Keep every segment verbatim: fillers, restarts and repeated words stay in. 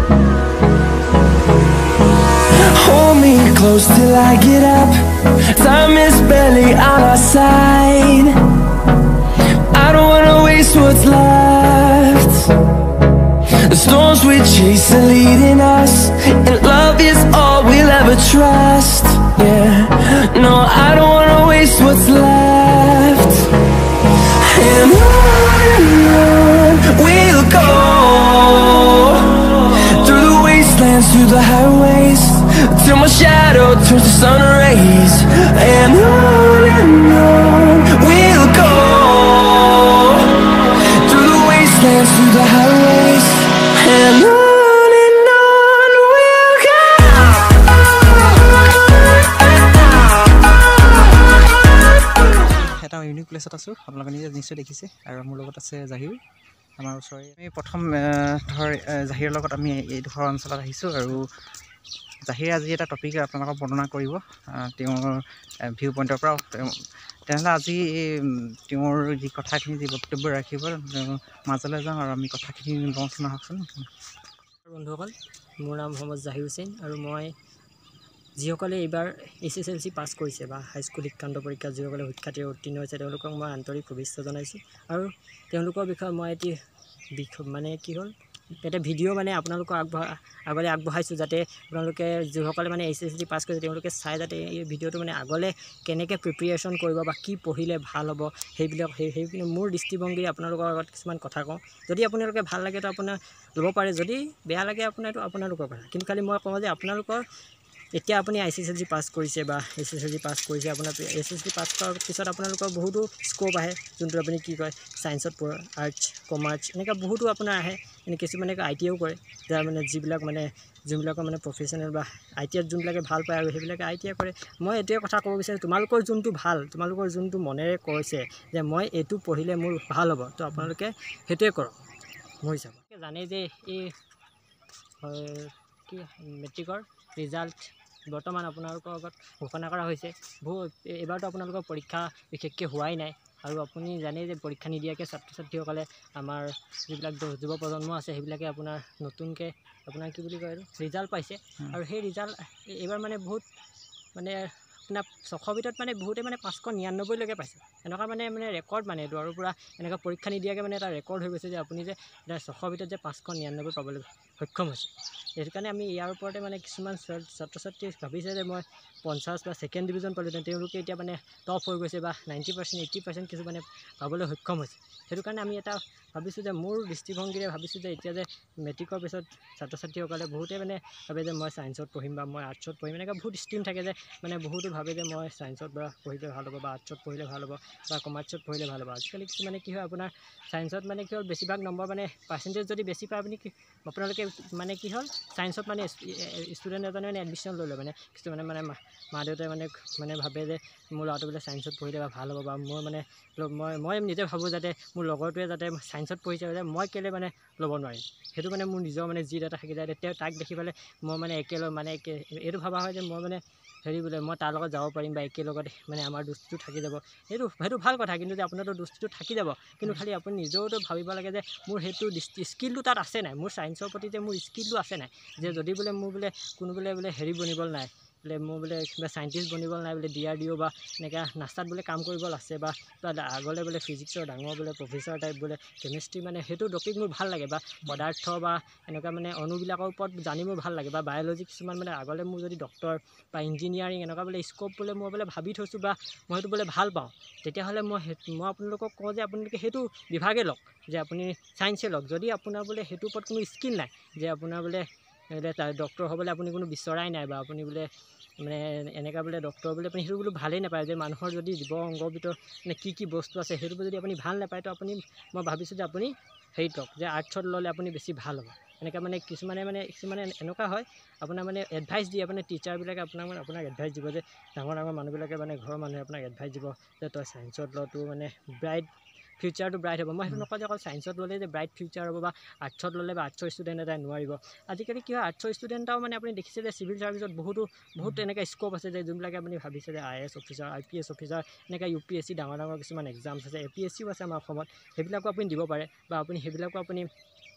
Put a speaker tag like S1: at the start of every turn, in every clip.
S1: Hold me close till I get up. Time is barely on our side. I don't wanna waste what's left. The storms we chase are leading us, and love is all we'll ever trust. Yeah, no, I don't wanna waste what's left. And on and on we'll go, through the wastelands, through the highways, till my shadow turns to sun rays. And on and on we'll go, through the wastelands, through the highways, and on and on we'll go.
S2: এটা unique প্লেছত আছোঁ, আপোনালোকে নিজে নিশ্চয় দেখিছে। আৰু মোৰ লগত আছে জাহিৰ, আমাৰ ওচৰৰে। আমি প্ৰথম ধৰ জাহিৰৰ লগত আমি এইডোখৰ অঞ্চলত আহিছোঁ, আৰু জাহিৰে আজি এটা টপিক আপোনালোকক বৰ্ণনা কৰিব তেওঁৰ ভিউ পইণ্টৰ পৰা। তেনেহ'লে আজি তেওঁৰ যি কথাখিনি, যি বক্তব্য ৰাখিব, মাজলৈ যাওঁ আৰু আমি কথাখিনি লওঁচোন, আহকচোন।
S3: বন্ধুসকল, মোৰ নাম মহম্মদ জাহিৰ হুছেইন, আৰু মই যিসকলে এইবাৰ এইচ এছ এল চি পাছ কৰিছে বা হাইস্কুল শিক্ষান্ত পৰীক্ষা যিসকলে শিক্ষাৰ্থীৰে উত্তীৰ্ণ হৈছে, তেওঁলোকক মই আন্তৰিক শুভেচ্ছা জনাইছোঁ। আৰু তেওঁলোকৰ বিষয়ে মই এটি বিষয় মানে কি হ'ল এটা ভিডিঅ' মানে আপোনালোকক আগবঢ়া আগলৈ আগবঢ়াইছোঁ, যাতে আপোনালোকে যিসকলে মানে এইচ এছ এল চি পাছ কৰিছে তেওঁলোকে চাই, যাতে এই ভিডিঅ'টো মানে আগলৈ কেনেকৈ প্ৰিপেৰেশ্যন কৰিব বা কি পঢ়িলে ভাল হ'ব, সেইবিলাক সেই সেই মোৰ দৃষ্টিভংগী আপোনালোকৰ আগত কিছুমান কথা কওঁ। যদি আপোনালোকে ভাল লাগেতো আপোনাৰ ল'ব পাৰে, যদি বেয়া লাগে আপোনাৰতো আপোনালোকৰ কথা। কিন্তু খালি মই কওঁ যে আপোনালোকৰ এতিয়া আপুনি I C S L C পাছ কৰিছে বা এইচ এছ এল চি পাছ কৰিছে, আপোনাৰ এইচ এছ এল চি পাছ কৰাৰ পিছত আপোনালোকৰ বহুতো স্ক'প আহে, যোনটো আপুনি কি কয় ছায়েন্সত পঢ়ে, আৰ্টছ, কমাৰ্চ, এনেকুৱা বহুতো আপোনাৰ আহে। এনে কিছুমানে আই টি আইও কৰে, যাৰ মানে যিবিলাক মানে যোনবিলাকৰ মানে প্ৰফেশ্যনেল বা আই টি আইত যোনবিলাকে ভাল পায় আৰু সেইবিলাকে আই টি আই কৰে। মই এইটোৱে কথা ক'ব বিচাৰোঁ, তোমালোকৰ যোনটো ভাল, তোমালোকৰ যোনটো মনেৰে কৈছে যে মই এইটো পঢ়িলে মোৰ ভাল হ'ব, তো আপোনালোকে সেইটোৱে কৰক। মোৰ হিচাপত জানেই যে এই কি মেট্ৰিকৰ ৰিজাল্ট বৰ্তমান আপোনালোকৰ আগত ঘোষণা কৰা হৈছে। বহু এইবাৰতো আপোনালোকৰ পৰীক্ষা বিশেষকৈ হোৱাই নাই, আৰু আপুনি জানেই যে পৰীক্ষা নিদিয়াকৈ ছাত্ৰ ছাত্ৰীসকলে আমাৰ যিবিলাক যুৱ প্ৰজন্ম আছে সেইবিলাকে আপোনাৰ নতুনকৈ আপোনাৰ কি বুলি কয় আৰু ৰিজাল্ট পাইছে। আৰু সেই ৰিজাল্ট এইবাৰ মানে বহুত মানে আপোনাৰ ছশ ভিতৰত মানে বহুতে মানে পাঁচশ নিৰান্নব্বৈলৈকে পাইছে। এনেকুৱা মানে মানে ৰেকৰ্ড মানে এইটো, আৰু পূৰা এনেকুৱা পৰীক্ষা নিদিয়াকৈ মানে এটা ৰেকৰ্ড হৈ গৈছে যে আপুনি যে এতিয়া ছশ ভিতৰত যে পাঁচশ নিৰান্নব্বৈ পাবলৈ সক্ষম হৈছে। সেইটো কাৰণে আমি ইয়াৰ ওপৰতে মানে কিছুমান ছাত্ৰ ছাত্ৰী ভাবিছে যে মই পঞ্চাছ বা ছেকেণ্ড ডিভিজন পালোঁ, তেওঁলোকে এতিয়া মানে টপ হৈ গৈছে বা নাইণ্টি পাৰ্চেণ্ট এইটি পাৰ্চেণ্ট কিছু মানে পাবলৈ সক্ষম হৈছে। সেইটো কাৰণে আমি এটা ভাবিছোঁ যে মোৰ দৃষ্টিভংগীৰে ভাবিছোঁ যে এতিয়া যে মেট্ৰিকৰ পিছত ছাত্ৰ ছাত্ৰীসকলে বহুতে মানে ভাবে যে মই ছায়েন্সত পঢ়িম বা মই আৰ্টছত পঢ়িম, এনেকুৱা বহুত ষ্ট্ৰীম থাকে যে মানে বহুতো ভাবে যে মই ছায়েন্সত বা পঢ়িলে ভাল হ'ব বা আৰ্টছত পঢ়িলে ভাল হ'ব বা কমাৰ্চত পঢ়িলে ভাল হ'ব। আজিকালি কিছুমানে কি হয় আপোনাৰ ছায়েন্সত মানে কি হ'ল বেছিভাগ নম্বৰ মানে পাৰ্চেণ্টেজ যদি বেছি পায় আপুনি কি আপোনালোকে মানে কি হ'ল ছায়েন্সত মানে ষ্টুডেণ্ট এজনে মানে এডমিশ্যন লৈ লয়। মানে কিছুমানে মানে মা দেউতাই মানে মানে ভাবে যে মোৰ ল'ৰাটো বোলে ছায়েন্সত পঢ়িলে বা ভাল হ'ব, বা মই মানে মই মই নিজে ভাবোঁ যাতে মোৰ লগৰটোৱে যাতে ছায়েন্সত পঢ়িছে যে মই কেলৈ মানে ল'ব নোৱাৰিম। সেইটো মানে মোৰ নিজৰ মানে যি এটা থাকি যায়, তেওঁ তাক দেখি পেলাই মই মানে একেলগ মানে একে এইটো ভাবা হয় যে মই মানে হেৰি বোলে মই তাৰ লগত যাব পাৰিম বা একেলগত মানে আমাৰ দোস্তিটো থাকি যাব। সেইটো সেইটো ভাল কথা, কিন্তু যে আপোনাৰতো দোস্তিটো থাকি যাব, কিন্তু খালি আপুনি নিজেওতো ভাবিব লাগে যে মোৰ সেইটো স্কিলটো তাত আছে নাই, মোৰ ছায়েন্সৰ প্ৰতি যে মোৰ স্কিলটো আছে নাই, যে যদি বোলে মোৰ বোলে কোনো বোলে বোলে হেৰি বনিবলৈ নাই, বোলে মোৰ বোলে কিবা চাইণ্টিষ্ট বনিবলৈ নাই, বোলে ডি আৰ ডি অ' বা এনেকৈ নাচাত বোলে কাম কৰিব আছে, বা আগলৈ বোলে ফিজিক্সৰ ডাঙৰ বোলে প্ৰফেচাৰ টাইপ বোলে কেমেষ্ট্ৰি মানে সেইটো টপিক মোৰ ভাল লাগে, বা পদাৰ্থ বা এনেকুৱা মানে অণুবিলাকৰ ওপৰত জানি মোৰ ভাল লাগে, বা বায়'লজি কিছুমান মানে আগলৈ মোৰ যদি ডক্টৰ বা ইঞ্জিনিয়াৰিং এনেকুৱা বোলে স্ক'প বোলে মই বোলে ভাবি থৈছোঁ বা মই সেইটো বোলে ভাল পাওঁ, তেতিয়াহ'লে মই মই আপোনালোকক কওঁ যে আপোনালোকে সেইটো বিভাগে লওক, যে আপুনি ছায়েন্সে লওক। যদি আপোনাৰ বোলে সেইটোৰ ওপৰত কোনো স্কিল নাই, যে আপোনাৰ বোলে ডক্টৰ হ'বলৈ আপুনি কোনো বিচৰাই নাই, বা আপুনি বোলে মানে এনেকুৱা বোলে ডক্টৰ বোলে আপুনি সেইটো বোলো ভালেই নাপায়, যে মানুহৰ যদি জীৱ অংগৰ ভিতৰত মানে কি কি বস্তু আছে সেইটো যদি আপুনি ভাল নাপায়, তো আপুনি মই ভাবিছোঁ যে আপুনি হেৰিত লওক, যে আৰ্টছত ল'লে আপুনি বেছি ভাল হ'ব। এনেকৈ মানে কিছুমানে মানে কিছুমানে এনেকুৱা হয় আপোনাৰ মানে এডভাইচ দিয়ে, আপোনাৰ টিচাৰবিলাকে আপোনাক মানে আপোনাক এডভাইচ দিব, যে ডাঙৰ ডাঙৰ মানুহবিলাকে মানে ঘৰৰ মানুহে আপোনাক এডভাইচ দিব যে তই ছায়েন্সত ল, তোৰ মানে ব্ৰাইট ফিউচাৰটো ব্ৰাইট হ'ব। মই সেইটো নকওঁ যে অকল ছায়েন্সত ল'লে যে ব্ৰাইট ফিউচাৰ হ'ব, বা আৰ্টছত ল'লে বা আৰ্টছৰ ষ্টুডেণ্ট এটাই নোৱাৰিব। আজিকালি কি হয় আৰ্টছৰ ষ্টুডেণ্টটাও মানে আপুনি দেখিছে যে চিভিল ছাৰ্ভিচত বহুতো বহুত তেনেকৈ স্ক'প আছে, যে যোনবিলাকে আপুনি ভাবিছে যে I A S officer, I P S officer, এনেকৈ ইউ পি এছ চি ডাঙৰ ডাঙৰ কিছুমান এক্সামছ আছে, এ পি এছ চিও আছে আমাৰ অসমত, সেইবিলাকো আপুনি দিব পাৰে, বা আপুনি সেইবিলাকো আপুনি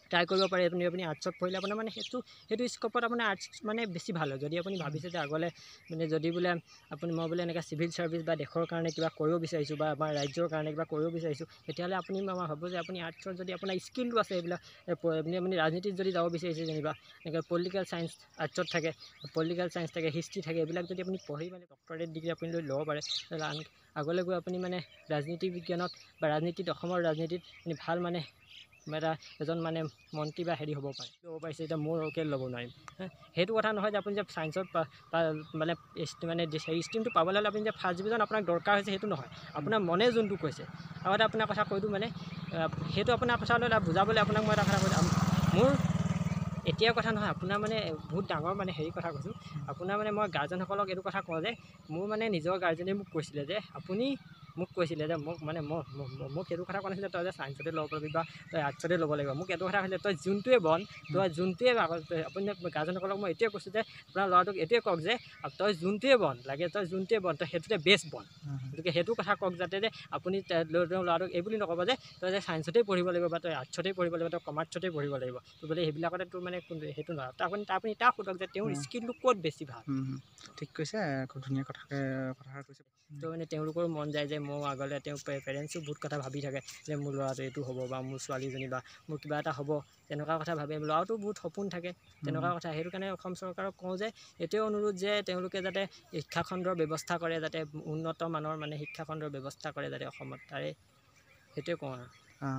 S3: ট্ৰাই কৰিব পাৰে আপুনি আপুনি আৰ্টছত পঢ়িলে আপোনাৰ মানে সেইটো সেইটো স্ক'পত আপোনাৰ আৰ্টছ মানে বেছি ভাল হয় যদি আপুনি ভাবিছে যে আগলৈ মানে যদি বোলে আপুনি মই বোলে এনেকৈ চিভিল ছাৰ্ভিচ বা দেশৰ কাৰণে কিবা কৰিব বিচাৰিছোঁ বা আমাৰ ৰাজ্যৰ কাৰণে কিবা কৰিব বিচাৰিছোঁ তেতিয়াহ'লে আপুনি মই ভাবোঁ যে আপুনি আৰ্টছত যদি আপোনাৰ স্কিলটো আছে এইবিলাক আপুনি আপুনি ৰাজনীতিত যদি যাব বিচাৰিছে যেনিবা এনেকৈ পলিটিকেল ছায়েন্স আৰ্টছত থাকে পলিটিকেল ছায়েন্স থাকে হিষ্ট্ৰী থাকে এইবিলাক যদি আপুনি পঢ়ি মানে ডক্টৰেট ডিগ্ৰী আপুনি লৈ ল'ব পাৰে তেতিয়াহ'লে আগলৈ গৈ আপুনি মানে ৰাজনীতি বিজ্ঞানত বা ৰাজনীতিত অসমৰ ৰাজনীতিত ভাল মানে এটা এজন মানে মন্ত্ৰী বা হেৰি হ'ব পাৰে ল'ব পাৰিছে এতিয়া মোৰ কেলৈ ল'ব নোৱাৰিম সেইটো কথা নহয় যে আপুনি যে ছায়েন্সত মানে মানে হেৰি ষ্ট্ৰীমটো পাবলৈ হ'লে আপুনি যে ফাৰ্ষ্ট ডিভিজন আপোনাক দৰকাৰ হৈছে সেইটো নহয় আপোনাৰ মনে যোনটো কৈছে আৰু এটা আপোনাৰ কথা কৈ দিওঁ মানে সেইটো আপোনাৰ কথা লৈ বুজাবলৈ আপোনাক মই এটা কথা কৈ দিওঁ মোৰ এতিয়াৰ কথা নহয় আপোনাৰ মানে বহুত ডাঙৰ মানে হেৰি কথা কৈছোঁ আপোনাৰ মানে মই গাৰ্জেনসকলক এইটো কথা কওঁ যে মোৰ মানে নিজৰ গাৰ্জেনে মোক কৈছিলে যে আপুনি মোক কৈছিলে যে মোক মানে মই মোক সেইটো কথা কোৱা নাছিলে তই যে ছায়েন্সতে ল'ব পাৰিবি বা তই আৰ্টছতে ল'ব লাগিব মোক এইটো কথা কৈছিলে তই যোনটোৱে বন তই যোনটোৱে আপুনি গাৰ্জেনসকলক মই এইটোৱে কৈছোঁ যে আপোনাৰ ল'ৰাটোক এইটোৱে কওক যে তই যোনটোৱে বন লাগে তই যোনটোৱে বন তই সেইটোতে বেষ্ট বন গতিকে সেইটো কথা কওক যাতে যে আপুনি তেওঁ ল'ৰাটোক এই বুলি নক'ব যে তই যে ছায়েন্সতেই পঢ়িব লাগিব বা তই আৰ্টছতেই পঢ়িব লাগিব তই কমাৰ্চতেই পঢ়িব লাগিব তো বোলে সেইবিলাকতে তোৰ মানে সেইটো নহয় তো আপুনি আপুনি তাক সোধক যে তেওঁৰ স্কিলটো ক'ত বেছি ভাল
S2: ঠিক কৈছে খুব ধুনীয়া কথাকে কথা কৈছে
S3: তো মানে তেওঁলোকৰো মন যায় যে মোৰ আগলৈ তেওঁ পেৰেণ্টছো বহুত কথা ভাবি থাকে যে মোৰ ল'ৰাটো এইটো হ'ব বা মোৰ ছোৱালীজনী বা মোৰ কিবা এটা হ'ব তেনেকুৱা কথা ভাবে ল'ৰাটো বহুত সপোন থাকে তেনেকুৱা কথা সেইটো কাৰণে অসম চৰকাৰক কওঁ যে এইটোৱে অনুৰোধ যে তেওঁলোকে যাতে শিক্ষাখণ্ডৰ ব্যৱস্থা কৰে যাতে উন্নত মানৰ মানে শিক্ষাখণ্ডৰ ব্যৱস্থা কৰে যাতে অসমত তাৰে সেইটোৱে কওঁ আৰু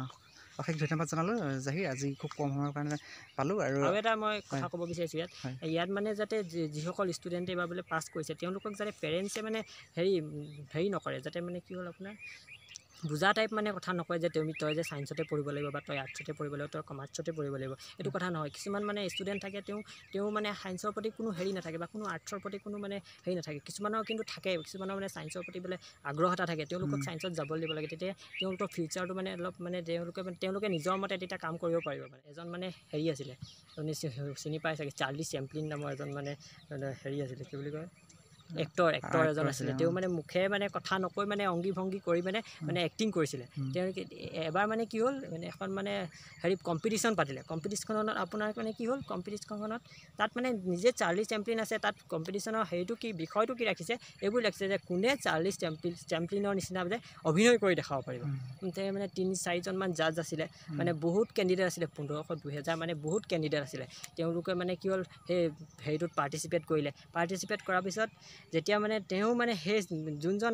S2: অশেষ ধন্যবাদ জনালোঁ জাহিৰ আজি খুব কম সময়ৰ কাৰণে পালোঁ আৰু
S3: আৰু এটা মই কথা ক'ব বিচাৰিছোঁ ইয়াত ইয়াত মানে যাতে যিসকল ষ্টুডেণ্টে এইবাৰ বোলে পাছ কৰিছে তেওঁলোকক যাতে পেৰেণ্টছে মানে হেৰি হেৰি নকৰে যাতে মানে কি হ'ল আপোনাৰ বুজা টাইপ মানে কথা নকয় যে তুমি তই যে ছায়েন্সতে পঢ়িব লাগিব বা তই আৰ্টছতে পঢ়িব লাগিব তই কমাৰ্চতে পঢ়িব লাগিব এইটো কথা নহয় কিছুমান মানে ষ্টুডেণ্ট থাকে তেওঁ তেওঁ মানে ছায়েন্সৰ প্ৰতি কোনো হেৰি নাথাকে বা কোনো আৰ্টছৰ প্ৰতি কোনো মানে হেৰি নাথাকে কিছুমানৰ কিন্তু থাকে কিছুমানৰ মানে ছায়েন্সৰ প্ৰতি বোলে আগ্ৰহ এটা থাকে তেওঁলোকক ছায়েন্সত যাবলৈ দিব লাগে তেতিয়া তেওঁলোকৰ ফিউচাৰটো মানে অলপ মানে তেওঁলোকে মানে তেওঁলোকে নিজৰ মতে তেতিয়া কাম কৰিব পাৰিব মানে এজন মানে হেৰি আছিলে আপুনি চিনি পাই চাগে চাৰ্লি চেম্পলিন নামৰ এজন মানে হেৰি আছিলে কি বুলি কয় এক্টৰ এক্টৰ এজন আছিলে তেওঁ মানে মুখে মানে কথা নকৈ মানে অংগী ভংগী কৰি মানে মানে এক্টিং কৰিছিলে তেওঁলোকে এবাৰ মানে কি হ'ল মানে এখন মানে হেৰি কম্পিটিশ্যন পাতিলে কম্পিটিশ্যনখনত আপোনাৰ মানে কি হ'ল কম্পিটিশ্যনখনত তাত মানে নিজে চাৰ্লি চেম্পলিন আছে তাত কম্পিটিশ্যনৰ হেৰিটো কি বিষয়টো কি ৰাখিছে এইবোৰ ৰাখিছে যে কোনে চাৰ্লি চেম্পলিন চেম্পলিনৰ নিচিনা যে অভিনয় কৰি দেখাব পাৰিব তেওঁ মানে তিনি চাৰিজনমান জাজ আছিলে মানে বহুত কেণ্ডিডেট আছিলে পোন্ধৰশ দুহেজাৰ মানে বহুত কেণ্ডিডেট আছিলে তেওঁলোকে মানে কি হ'ল সেই হেৰিটোত পাৰ্টিচিপেট কৰিলে পাৰ্টিচিপেট কৰাৰ পিছত যেতিয়া মানে তেওঁ মানে সেই যোনজন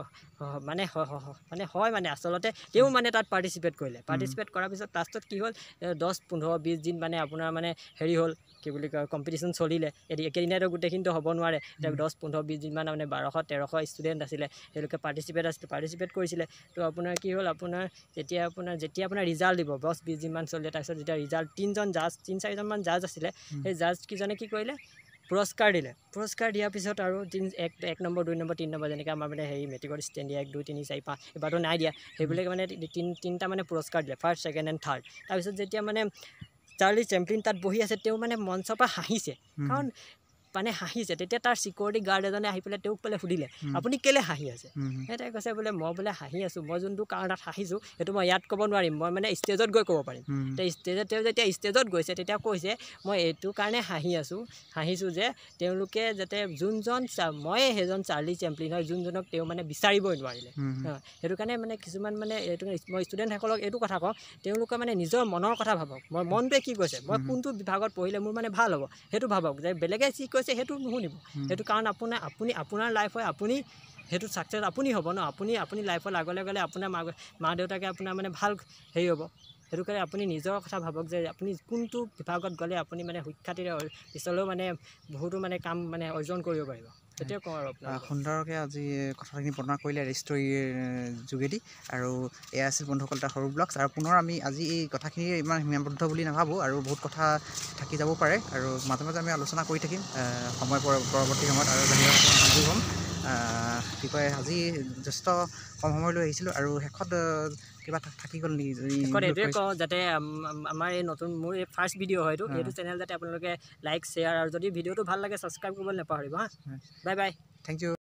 S3: মানে মানে হয় মানে আচলতে তেওঁ মানে তাত পাৰ্টিচিপেট কৰিলে পাৰ্টিচিপেট কৰাৰ পিছত লাষ্টত কি হ'ল দহ পোন্ধৰ বিছ দিন মানে আপোনাৰ মানে হেৰি হ'ল কি বুলি কয় কম্পিটিশ্যন চলিলে একেদিনাইতো গোটেইখিনিতো হ'ব নোৱাৰে এতিয়া দহ পোন্ধৰ বিছ দিনমান মানে বাৰশ তেৰশ ষ্টুডেণ্ট আছিলে তেওঁলোকে পাৰ্টিচিপেট আছিলে পাৰ্টিচিপেট কৰিছিলে তো আপোনাৰ কি হ'ল আপোনাৰ যেতিয়া আপোনাৰ যেতিয়া আপোনাৰ ৰিজাল্ট দিব দহ বিছ দিনমান চলিলে তাৰপিছত যেতিয়া ৰিজাল্ট তিনিজন জাজ তিনি চাৰিজনমান জাজ আছিলে সেই জাজকেইজনে কি কৰিলে পুৰস্কাৰ দিলে পুৰস্কাৰ দিয়াৰ পিছত আৰু তিনি এক এক নম্বৰ দুই নম্বৰ তিনি নম্বৰ যেনেকৈ আমাৰ মানে হেৰি মেট্ৰিকত ষ্টেণ্ড দিয়ে এক দুই তিনি চাৰি পাঁচ এইবাৰতো নাই দিয়া সেইবিলাক মানে তিনি তিনিটা মানে পুৰস্কাৰ দিলে ফাৰ্ষ্ট ছেকেণ্ড এণ্ড থাৰ্ড তাৰপিছত যেতিয়া মানে চাৰ্লি চেম্পলিন তাত বহি আছে তেওঁ মানে মঞ্চৰ পৰা হাঁহিছে কাৰণ মানে হাঁহিছে তেতিয়া তাৰ চিকিউৰিটি গাৰ্ড এজনে আহি পেলাই তেওঁক পেলাই সুধিলে আপুনি কেলৈ হাঁহি আছে সেইটাই কৈছে বোলে মই বোলে হাঁহি আছোঁ মই যোনটো কাৰণত হাঁহিছোঁ সেইটো মই ইয়াত ক'ব নোৱাৰিম মই মানে ষ্টেজত গৈ ক'ব পাৰিম এতিয়া ষ্টেজত তেওঁ যেতিয়া ষ্টেজত গৈছে তেতিয়া কৈছে মই এইটো কাৰণে হাঁহি আছোঁ হাঁহিছোঁ যে তেওঁলোকে যাতে যোনজন মই সেইজন চাৰ্লি চেম্পলিন হয় যোনজনক তেওঁ মানে বিচাৰিবই নোৱাৰিলে সেইটো কাৰণে মানে কিছুমান মানে এইটো মই ষ্টুডেণ্টসকলক এইটো কথা কওঁ তেওঁলোকে মানে নিজৰ মনৰ কথা ভাবক মই মনটোৱে কি কৈছে মই কোনটো বিভাগত পঢ়িলে মোৰ মানে ভাল হ'ব সেইটো ভাবক যে বেলেগে যি কৈছে সেইটো নুশুনিব সেইটো কাৰণ আপোনাৰ আপুনি আপোনাৰ লাইফ হয় আপুনি সেইটো ছাকচেছ আপুনি হ'ব ন আপুনি আপুনি লাইফত আগলৈ গ'লে আপোনাৰ মা মা দেউতাকে আপোনাৰ মানে ভাল হেৰি হ'ব সেইটো কাৰণে আপুনি নিজৰ কথা ভাবক যে আপুনি কোনটো বিভাগত গ'লে আপুনি মানে সুখ্যাতিৰে পিছলৈও মানে বহুতো মানে কাম মানে অৰ্জন কৰিব পাৰিব সেইটোৱে কওঁ আৰু আপোনাৰ
S2: সুন্দৰকৈ আজি কথাখিনি বৰ্ণনা কৰিলে ষ্টৰীৰ যোগেদি আৰু এয়া আছিল বন্ধুসকল এটা সৰু ব্লগছ আৰু পুনৰ আমি আজি এই কথাখিনি ইমান সীমাবদ্ধ বুলি নাভাবোঁ আৰু বহুত কথা থাকি যাব পাৰে আৰু মাজে মাজে আমি আলোচনা কৰি থাকিম সময় পৰৱৰ্তী সময়ত আৰু সংযোগ হ'ম কি কয় আজি যথেষ্ট কম সময় লৈ আহিছিলোঁ আৰু শেষত কিবা থাকি গ'ল নেকি
S3: এইটোৱে কওঁ যাতে আমাৰ এই নতুন মোৰ এই ফাৰ্ষ্ট ভিডিঅ' হয়তো এইটো চেনেল যাতে আপোনালোকে লাইক শ্বেয়াৰ আৰু যদি ভিডিঅ'টো ভাল লাগে ছাবস্ক্ৰাইব কৰিবলৈ নাপাহৰিব হা বাই বাই
S2: থেংক ইউ